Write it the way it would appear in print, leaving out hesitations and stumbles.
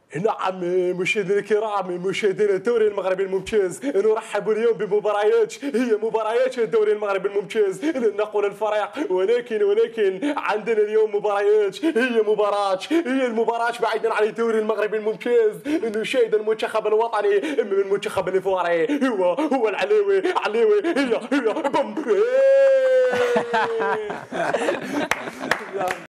نعم مشاهدينا الكرام، مشاهدينا الدوري المغربي الممتاز، نرحب اليوم بمباريات هي مباريات الدوري المغربي الممتاز. لن نقول الفريق ولكن عندنا اليوم مباريات هي المباراة بعيدا عن الدوري المغربي الممتاز. نشاهد المنتخب الوطني من المنتخب الإيفواري، هو العليوي هي بوم